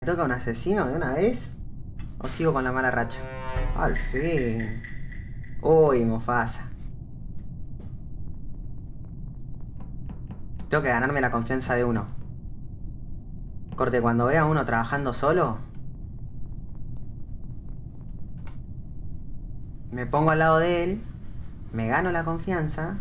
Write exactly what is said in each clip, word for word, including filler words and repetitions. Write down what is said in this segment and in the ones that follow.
¿Toca un asesino de una vez? ¿O sigo con la mala racha? Al fin. Uy, Mufasa. Tengo que ganarme la confianza de uno. Corte, cuando vea a uno trabajando solo, me pongo al lado de él, me gano la confianza.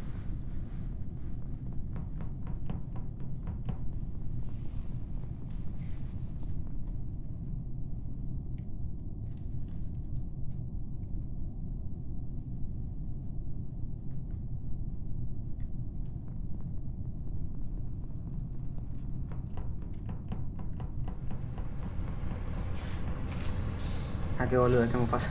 Ah, qué boludo este Mufasa.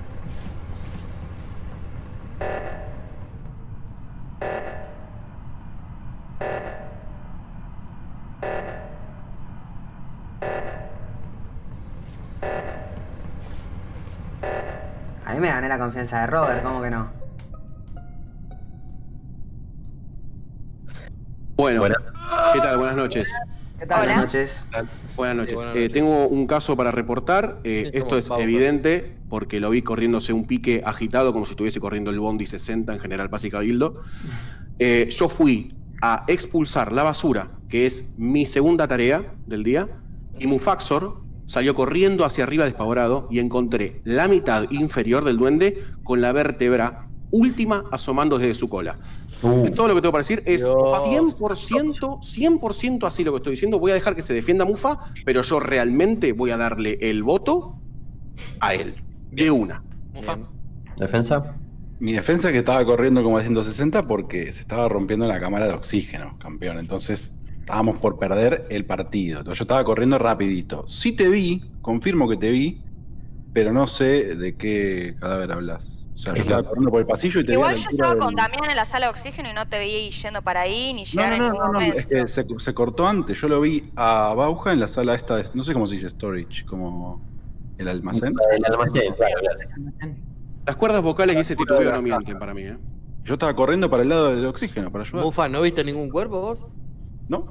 A mí me gané la confianza de Robert, ¿cómo que no? Bueno, Buenas. ¿Qué tal? Buenas noches. ¿Qué tal? Buenas noches. Buenas noches. Sí, buenas Eh, noches. tengo un caso para reportar. Eh, Sí, esto es vamos, evidente porque lo vi corriéndose un pique agitado como si estuviese corriendo el Bondi sesenta en General Paz y Cabildo. Eh, yo fui a expulsar la basura, que es mi segunda tarea del día, y Mufaxor salió corriendo hacia arriba despavorido y encontré la mitad inferior del duende con la vértebra última asomando desde su cola. Uh. Todo lo que tengo para decir es Dios. cien por ciento, cien por ciento así lo que estoy diciendo. Voy a dejar que se defienda Mufa, pero yo realmente voy a darle el voto a él. De una. Mufa. ¿Defensa? Mi defensa es que estaba corriendo como a ciento sesenta porque se estaba rompiendo la cámara de oxígeno, campeón. Entonces estábamos por perder el partido. Entonces yo estaba corriendo rapidito. Sí te vi, confirmo que te vi, pero no sé de qué cadáver hablas. O sea, yo estaba corriendo por el pasillo y te Igual vi a la yo altura estaba del... con Damián en la sala de oxígeno y no te vi yendo para ahí ni No, llegar no, en no, ningún no, no, momento. es que se, se cortó antes. Yo lo vi a Bauja en la sala esta, de, no sé cómo se dice storage, como el almacén. El almacén, claro, claro. Las cuerdas vocales y ese titubeo no mienten para mí, ¿eh? Yo estaba corriendo para el lado del oxígeno, para ayudar. Mufa, ¿no viste ningún cuerpo vos? ¿No?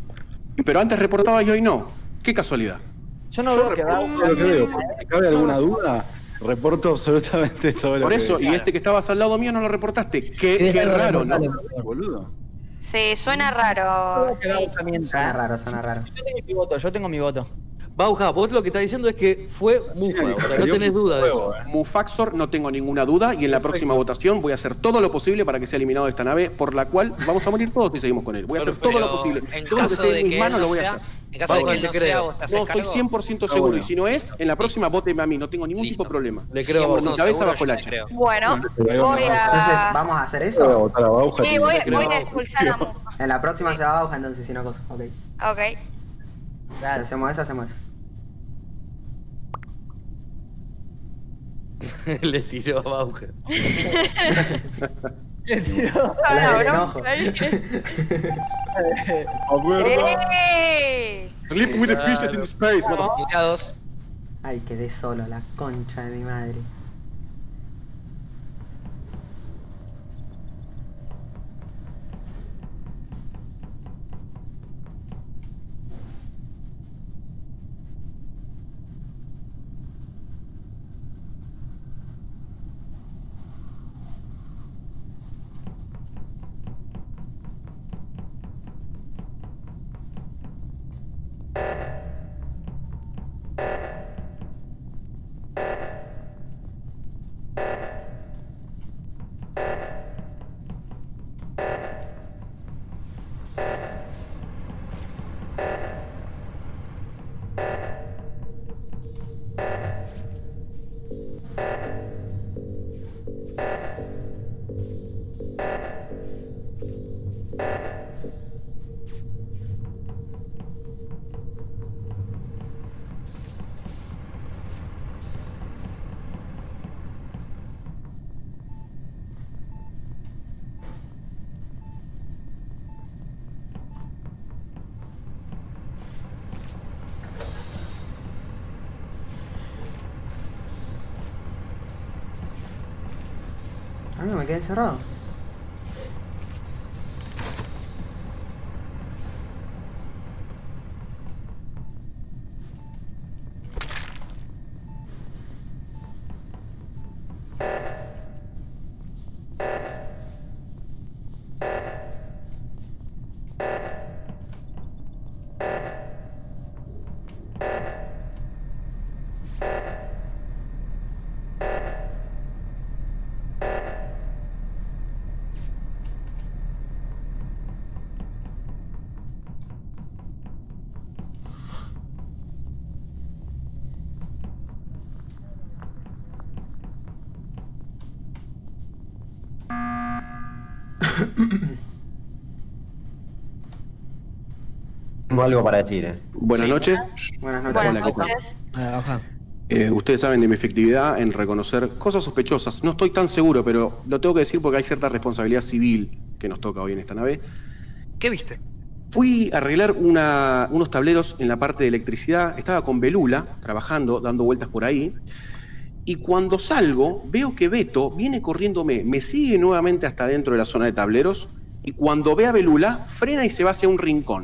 Pero antes reportaba y hoy no. Qué casualidad. Yo no Yo veo que reporto va. todo lo que veo. porque Si cabe alguna duda, reporto absolutamente todo lo Por que eso, veo. y este que estabas al lado mío no lo reportaste. Qué, Sí, qué es algo raro, ¿no? reportable. Boludo. Sí, suena raro. Que Bauja Sí. mienta, Suena ¿eh? raro, suena raro. Yo tengo mi voto, yo tengo mi voto. Bauja, vos lo que estás diciendo es que fue Mufa, o sea, no tenés duda de eso. Mufaxor, no tengo ninguna duda, y en la próxima votación voy a hacer todo lo posible para que sea eliminado de esta nave, por la cual vamos a morir todos si seguimos con él. Voy a hacer todo lo posible. En Todo lo que caso esté de en mis que manos él lo no voy a sea, hacer. en caso de que él Te no creo. sea, vos te haces No, estoy cargo. cien por ciento Está seguro, bueno. y si no es, en la próxima vóteme a mí, no tengo ningún Listo. tipo de problema. Le creo a Por Bauja. mi cabeza seguro bajo el yo te hacha. creo. Bueno, Bueno, voy Entonces, a. ¿vamos a hacer Voy a eso? votar a Bauja. Sí, tío. voy, creo. voy a expulsar a Mufa. En la próxima se va a Bauja, entonces, si no cosa. Ok. Ok. Si hacemos eso, hacemos eso. Le tiró a Bauja. Le tiró. Ah, La del no, enojo. no. Ahí. ¡Eh! Sleep with the fishes in space, motherfucker. Muteados. Ay, quedé solo, la concha de mi madre. A mí me quedé encerrado. Tengo algo para decir, eh. Buenas Sí. noches. Buenas noches. Buenas Hola, ¿qué tal? noches. Ah, baja. Eh, ustedes saben de mi efectividad en reconocer cosas sospechosas. No estoy tan seguro, pero lo tengo que decir porque hay cierta responsabilidad civil que nos toca hoy en esta nave. ¿Qué viste? Fui a arreglar una- unos tableros en la parte de electricidad. Estaba con Belula, trabajando, dando vueltas por ahí. Y cuando salgo, veo que Beto viene corriéndome, me sigue nuevamente hasta dentro de la zona de tableros. Y cuando ve a Belula, frena y se va hacia un rincón.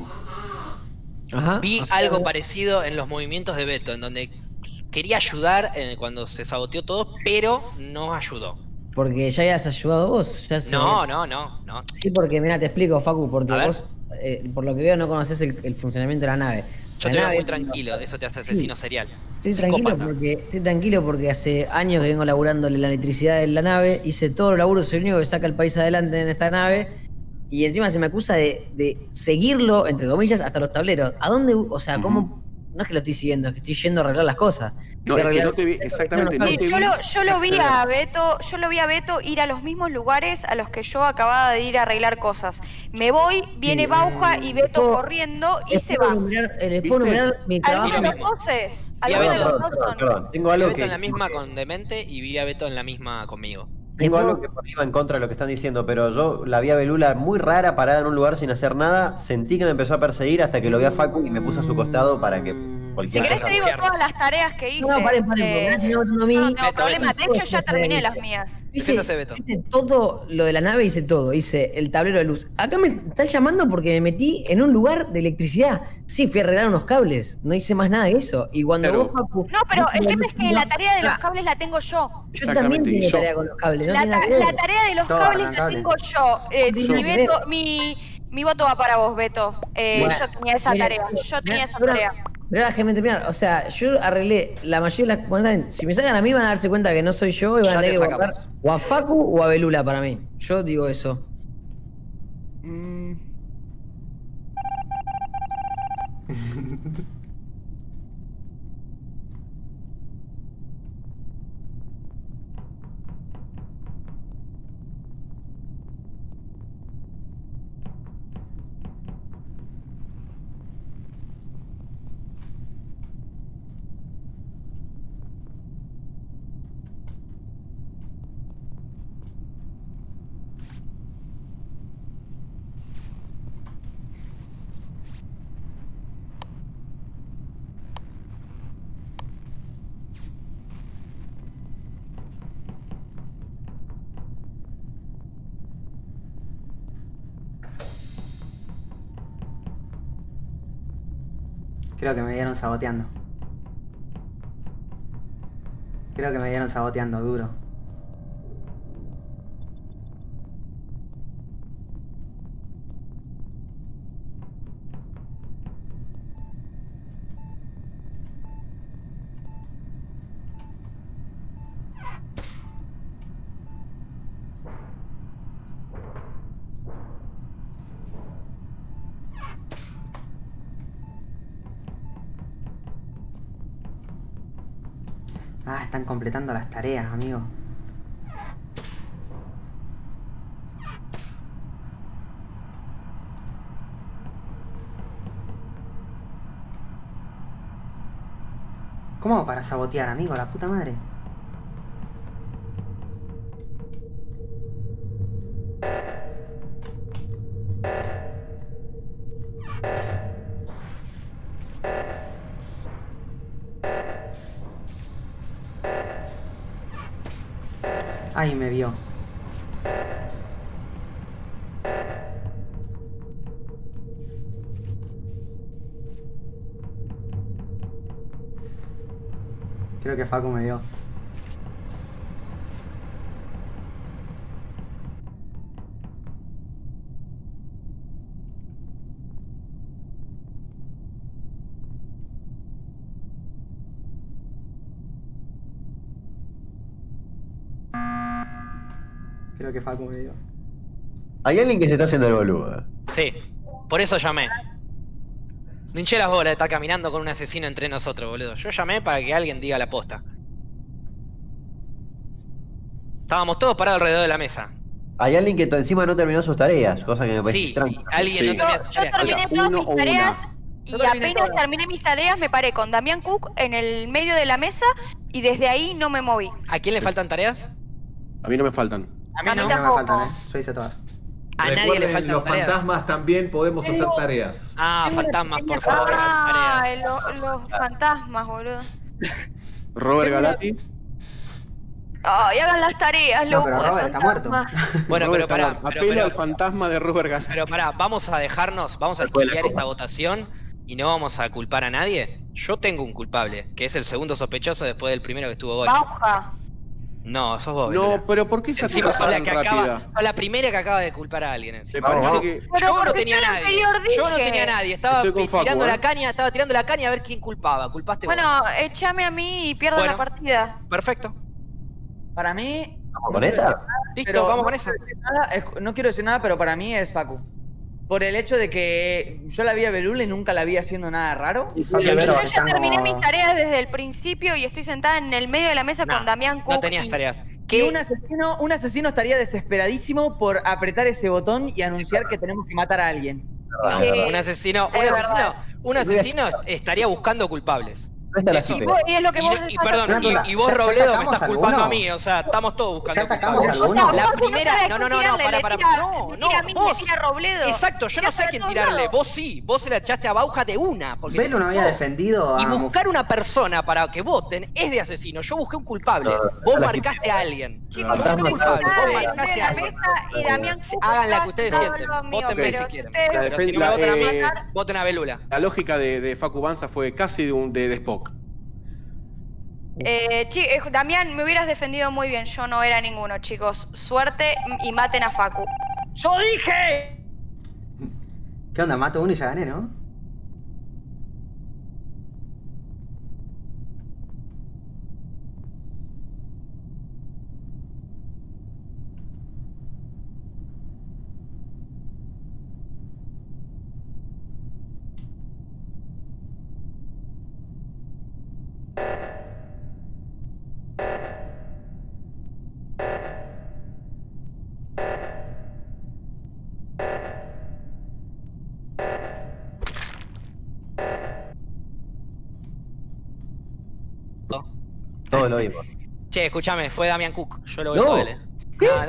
Ajá. Vi algo parecido en los movimientos de Beto, en donde quería ayudar eh, cuando se saboteó todo, pero no ayudó. Porque ya habías ayudado vos. Ya se- No, no, no, no. Sí, porque mira, te explico, Facu, porque A ver. vos, eh, por lo que veo, no conoces el, el funcionamiento de la nave. Yo La te veo nave- muy tranquilo, eso te hace asesino serial. Estoy tranquilo, Psicópata. porque, estoy tranquilo porque hace años que vengo laburándole la electricidad de la nave, hice todo el laburo, soy el único que saca el país adelante en esta nave, y encima se me acusa de, de seguirlo, entre comillas, hasta los tableros. ¿A dónde? O sea, ¿cómo? No es que lo estoy siguiendo, es que estoy yendo a arreglar las cosas. No, Fui a es que arreglar- no te vi, exactamente, no Sí, te yo vi. lo, yo lo vi acceder. a Beto, yo lo vi a Beto ir a los mismos lugares a los que yo acababa de ir a arreglar cosas. Me voy, viene Sí, Bauja y Beto puedo- corriendo y Les se puedo va. enumerar- eh, les puedo ¿Viste? enumerar mi Alguno trabajo. de los mismo. dos es. Vi a Alguno de Beto- los Perdón, dos perdón, son. perdón. Tengo Vi a algo Beto que, en la misma con Demente y vi a Beto en la misma conmigo. tengo Les algo puedo- que por ahí va en contra de lo que están diciendo, pero yo la vi a Belula muy rara, parada en un lugar sin hacer nada. Sentí que me empezó a perseguir hasta que lo vi a Facu y me puse a su costado para que Si cualquier querés cosa. te digo todas las tareas que hice. No, no, paren, paren, porque eh, me están matando a mí. yo no tengo Beto, problema. Beto. De hecho, ya terminé las mías. Hice, Defiéndase, Beto. hice todo lo de la nave, hice todo. Hice el tablero de luz. Acá me están llamando porque me metí en un lugar de electricidad. Sí, fui a arreglar unos cables. No hice más nada de eso. Y cuando Pero- vos, Facu. No, pero el viste tema es que la tarea de los Ah, cables la tengo yo. Yo también Exactamente, y tengo yo- tarea con los cables. No La, tiene nada ta- que ver. la tarea de los Todo cables la arrancable. tengo yo. Eh, No tiene mi, nada que veto- ver. mi, mi voto va para vos, Beto. Eh, Bueno, yo tenía esa mira, tarea. Yo tenía mira, esa pero- tarea. Pero déjame terminar. O sea, yo arreglé la mayoría de las. Bueno, está bien, si me sacan a mí, van a darse cuenta que no soy yo y van Ya a tener te que sacamos. votar o a Facu o a Belula para mí. Yo digo eso. Mm, Creo que me dieron saboteando. Creo que me dieron saboteando, duro. Ah, están completando las tareas, amigo. ¿Cómo hago para sabotear, amigo? La puta madre. Ay, me vio. Creo que Facu me vio. Creo que Facu me dio. Hay alguien que se está haciendo el boludo. Sí, por eso llamé. No hinché las bolas de estar caminando con un asesino entre nosotros, boludo. Yo llamé para que alguien diga la posta. Estábamos todos parados alrededor de la mesa. Hay alguien que encima no terminó sus tareas, cosa que me parece Sí, extraña. alguien Sí. no terminó Yo, sus yo tareas. terminé Uno todas o mis tareas una. y Yo terminé apenas todas. terminé mis tareas me paré con Damián Cook en el medio de la mesa y desde ahí no me moví. ¿A quién le faltan tareas? A mí no me faltan. A mí A mí no. No me tampoco. faltan, eh. Yo hice todas. A nadie le Recuerden, faltan los tareas. fantasmas también podemos hacer tareas. Ah, fantasmas, por favor, hagan Ah, tareas. lo- los fantasmas, boludo. Robert Galati. Ay, hagan las tareas, No, loco. pero de Robert está muerto. fantasmas. Bueno, pero Robert pará, Galati. pero, Apelo pero- al fantasma de Robert Galati. pero pará, vamos a dejarnos, vamos a Después de la esquivar copa. esta votación y no vamos a culpar a nadie. Yo tengo un culpable, que es el segundo sospechoso después del primero que estuvo Goyo. Bauja. No, sos vos, Belula. No, pero ¿por qué esa Encima cosa sos la tan que rápida? acaba, sos la primera que acaba de culpar a alguien. Me encima. Vamos, parece vamos. que... Pero Yo no porque tenía yo en el nadie. anterior Yo no dije. tenía nadie. Estaba Estoy con pi- Facu, tirando ¿eh? la caña, estaba tirando la caña a ver quién culpaba. Culpaste vos. Bueno, échame a mí y pierdo Bueno. la partida. Perfecto. Para mí. ¿Vamos con esa? Listo, pero vamos no con esa. quiero decir nada, es- no quiero decir nada, pero para mí es Facu. Por el hecho de que yo la vi a Belula y nunca la vi haciendo nada raro. Y Facu Y y yo Vero se ya están terminé como- mis tareas desde el principio y estoy sentada en el medio de la mesa No, con Damián Cook. No tenías y- tareas. Que ¿Qué? un asesino, un asesino estaría desesperadísimo por apretar ese botón y anunciar que tenemos que matar a alguien. Sí. Un asesino, un Es asesino, verdad. un asesino estaría buscando culpables. No está la Eso. Y, Cipe. vos- y es lo que Y, vos y estás perdón, haciendo. Una y, y duda, vos ¿ya- ya Robledo me sacamos estás culpando alguno? a mí, o sea, estamos todos buscando ¿Ya sacamos culpables. alguno? La Vos no primera, sabés no, no, quién no, no, tirarle, para, le para, tira- no, me no, tira a mí, me vos. tira a Robledo. Exacto, yo no Tira sé a para quién todos tirarle, lados. vos sí, vos se la echaste a Bauja de una. Porque Velo no había no. defendido a Y Muf- buscar una persona para que voten es de asesino. Yo busqué un culpable. No, no, Vos la marcaste a alguien. Chicos, Fantasma yo estoy sabe. sentada Vos en el marcaste medio de a la alguien. mesa y Damián Cook Hagan la está que ustedes todo sienten. lo mío, Voten pero si quieren. ustedes- Pero si no me votan a mí, Eh, voten a Belula. La lógica de, de Facu Banza fue casi de, un, de, de Spock. Eh, chi- eh, Damián, me hubieras defendido muy bien. Yo no era ninguno, chicos. Suerte y maten a Facu. ¡Yo dije! ¿Qué onda? Mato uno y ya gané, ¿no? Todos lo vimos. Che, escúchame, fue Damián Cook. Yo lo voy No. a él. ¿Qué? No,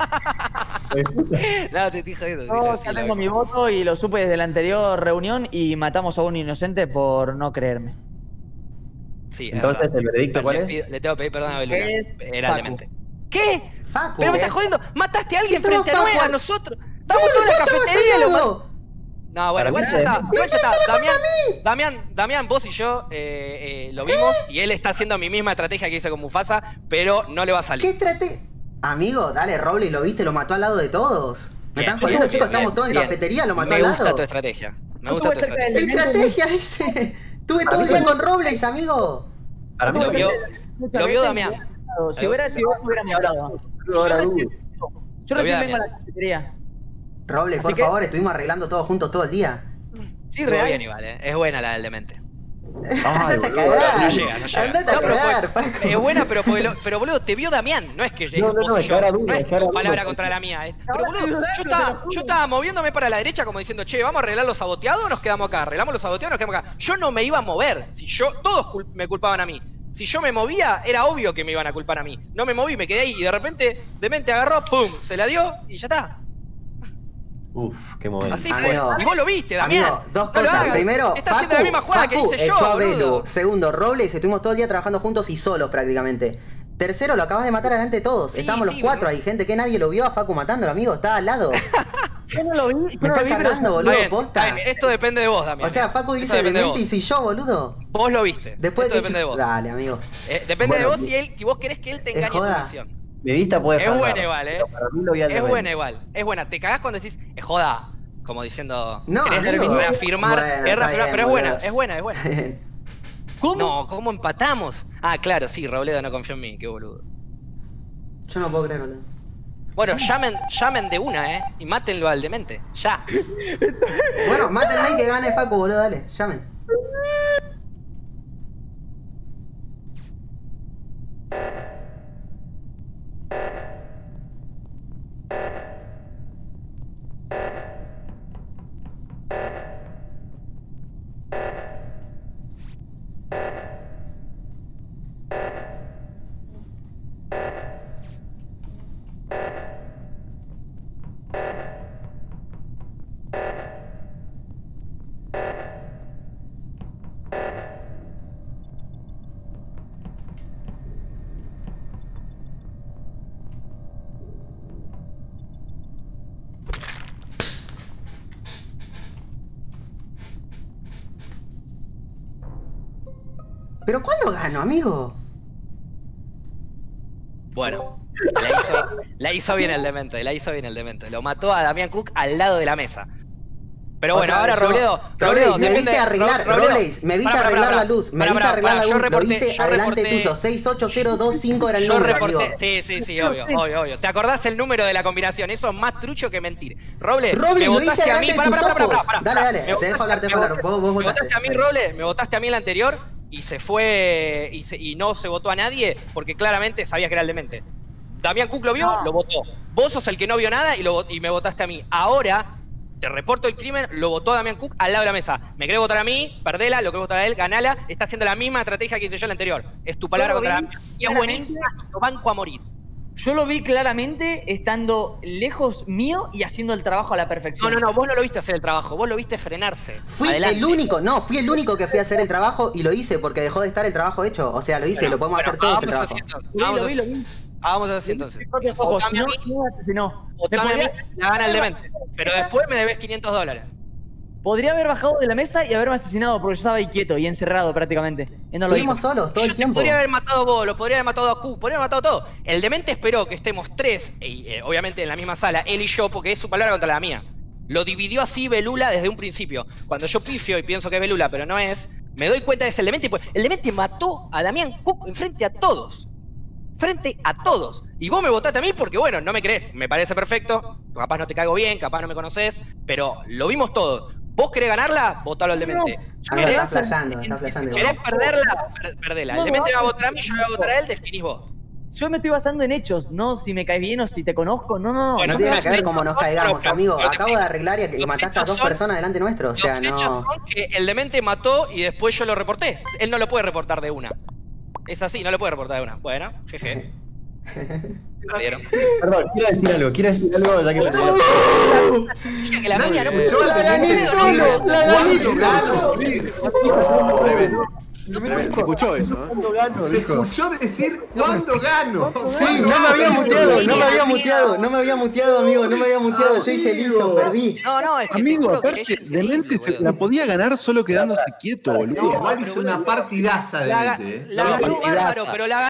no. No, te dije eso. Yo ya tengo mi voto y lo supe desde la anterior reunión y matamos a un inocente por no creerme. Sí, es Entonces, verdad. ¿el veredicto cuál le, es? pido- le tengo que pedir perdón a Belula. Es Era Facu. demente. ¿Qué? Facu. Pero me estás jodiendo. Mataste a alguien Sí, estaba frente a, Facu. a nosotros. Estamos todos en la ¿Vos estabas cafetería y lo al ma- lado? No, bueno, Para igual mí ya se- está. Igual ya está. ¡Me Damián, Damián, Damián, vos y yo eh, eh, lo vimos y él está haciendo mi misma estrategia que hice con Mufasa, pero no le va a ¿Qué salir. trate? Amigo, dale, Roble, lo viste, lo mató al lado de todos. Me Bien, están jodiendo, bien, chicos, bien, estamos todos en bien. cafetería, lo mató Me al gusta tu lado. estrategia. Me Yo gusta tu estuve cerca estrategia. del- Estrategia, dice. Tuve todo el día con Robles, amigo. Para mí Lo lo vio, Muchas lo vio veces Damián. me hubiera hablado. Si hubiera sido vos, hubiera hablado. Yo Ahora recién, dudo. yo Lo recién vio vengo a Damián. la cafetería. Robles, Así por que- favor, estuvimos arreglando todos juntos todo el día. Sí, Estuvo real. bien igual, eh. Es buena la del demente. Ay, Andate a boludo, cagar. No llega, no llega. Andate a No, pero cagar, fue- Facu. es buena, pero, porque lo- pero boludo, te vio Damián. No es que No, no, vos no, y es que yo. ahora dudo, No es es que ahora tu palabra dudo. contra la mía. eh. Pero Ahora boludo, estoy dudando, yo te estaba, lo juro. yo estaba moviéndome para la derecha como diciendo, che, vamos a arreglar los saboteados o nos quedamos acá. Arreglamos los saboteados o nos quedamos acá. Yo no me iba a mover. Si yo, todos cul- me culpaban a mí. Si yo me movía, era obvio que me iban a culpar a mí. No me moví, me quedé ahí y de repente, Demente agarró, pum, se la dio y ya está. Uf, qué momento. Así Amigo. fue. Y vos lo viste, Damián. Amigo, dos No lo cosas. hagas. Primero, Estás Facu, haciendo la misma jugada que Facu hice yo, echó a Belu. boludo. Segundo, Robles, estuvimos todo el día trabajando juntos y solos prácticamente. Tercero, lo acabas de matar delante de todos. Sí, Estábamos sí, los cuatro boludo. ahí, gente que nadie lo vio a Facu matándolo, amigo. Estaba al lado. Yo no lo vi. yo Me no lo está vi, pero- cargando, boludo, Está bien, posta. está bien. Esto depende de vos, Damián. O sea, Facu Esto dice depende de demente y vos. soy yo, boludo. Vos lo viste. Después Esto de depende de vos. Dale, amigo. Eh, depende Bueno, de vos si, él, si vos querés que él te es engañe tu joda. visión. Mi vista puede Es fallar, buena igual, eh. pero para mí lo vi al Es demente. buena igual. Es buena. Te cagás cuando decís, es joda. Como diciendo. No, querés amigo. reafirmar. Bueno, es está reafirmar, bien, pero es buena, boludo. es buena, es buena. ¿Cómo? No, ¿cómo empatamos? Ah, claro, sí, Robledo no confió en mí, qué boludo. Yo no puedo creer, boludo. Bueno, llamen, llamen de una, ¿eh? Y mátenlo al demente. Ya. Bueno, mátenme y que gane Facu, boludo, dale, llamen. ¿Pero cuándo gano, amigo? Bueno, la hizo, la hizo bien el demente, la hizo bien el demente. Lo mató a Damián Cook al lado de la mesa. Pero bueno, Otra ahora vez yo- Robledo, Robles, Robledo, me depende- viste arreglar, Ro- Robledo, Robles, me viste pará, pará, arreglar pará, la luz, me pará, viste pará, arreglar pará, la yo luz, lo reporté- hice yo adelante reporté- tuyo, seis ocho cero dos cinco era el Yo número, reporté, amigo. sí, sí, sí, obvio, obvio, obvio. ¿Te acordás el número de la combinación? Eso es más trucho que mentir. Robles, Robles, me lo hice votaste a mí, delante de pará, tus pará, pará, ojos. pará, pará, Dale, dale, me te dejo votaste- hablar, te dejo me hablar, vos, vos Me votaste. votaste a mí, Robles, me votaste a mí el anterior y se fue y, se- y no se votó a nadie porque claramente sabías que era el demente. Damián Cook lo vio, No. lo votó. Vos sos el que no vio nada y, lo, y me votaste a mí. Ahora te reporto el crimen, lo votó Damián Cook al lado de la mesa. Me querés votar a mí, perdela, lo querés votar a él, ganala. Está haciendo la misma estrategia que hice yo la anterior. Es tu palabra Yo lo contra la vi mía. Y es claramente. buenísima y lo banco a morir. Yo lo vi claramente estando lejos mío y haciendo el trabajo a la No, perfección. no, no, vos no lo viste hacer el trabajo, vos lo viste frenarse. Fui Adelante. el único, no, fui el único que fui a hacer el trabajo y lo hice porque dejó de estar el trabajo hecho. O sea, lo hice, Bueno, lo podemos bueno, hacer todos el hagamos trabajo. así entonces, Lo vi, hagamos lo vi, así. lo vi. Hagamos así entonces. Mis propios ojos, Votame si a no, mí, no me asesinó. Me votame a mí, podría- la gana el demente. Pero después me debes quinientos dólares. Podría haber bajado de la mesa y haberme asesinado porque yo estaba ahí quieto y encerrado prácticamente. Él no lo Estuvimos hizo. solos todo Yo el te tiempo. podría haber matado a vos, lo podría haber matado a Q, podría haber matado todo. El demente esperó que estemos tres, y, eh, obviamente en la misma sala, él y yo, porque es su palabra contra la mía. Lo dividió así Belula desde un principio. Cuando yo pifio y pienso que es Belula, pero no es, me doy cuenta de ese demente. Pues el demente mató a Damián Cook enfrente a todos. Frente a todos. Y vos me votaste a mí porque, bueno, no me crees. Me parece perfecto. Capaz no te caigo bien, capaz no me conoces. Pero lo vimos todo. ¿Vos querés ganarla? Votalo al demente. Ah, ¿Querés, está flasheando, está flasheando. querés perderla? Per- Perdela. El No, demente no, va a votar a mí, yo le voy a votar a él, definís vos. Yo me estoy basando en hechos, no si me caes bien o si te conozco. No, no, no. Bueno, No tiene nada que ver los cómo nos hechos son- caigamos, pero- amigo. pero te Acabo de arreglar y, y los mataste a hechos dos son- personas delante nuestro. O sea, Los hechos no. son que el demente mató y después yo lo reporté. Él no lo puede reportar de una. Es así, no lo puede reportar de una. Bueno, jeje. Perdieron. Perdón, quiero decir algo, quiero decir algo ya que me Dije que la mía no Yo La gané solo, la gané solo. Tremendo. Tremendo. Se escuchó eso, ¿eh? Se escuchó decir cuándo gano. Sí, no me había muteado, no me había muteado, no me había muteado, amigo, no me había muteado. Yo dije, listo, perdí. No, no, es que te Amigo, juro que aparte, es increíble, Demente se boludo. la podía ganar solo quedándose quieto, boludo. Igual hizo una partidaza de La, mente, eh. la No, ganó partidaza. bárbaro, pero la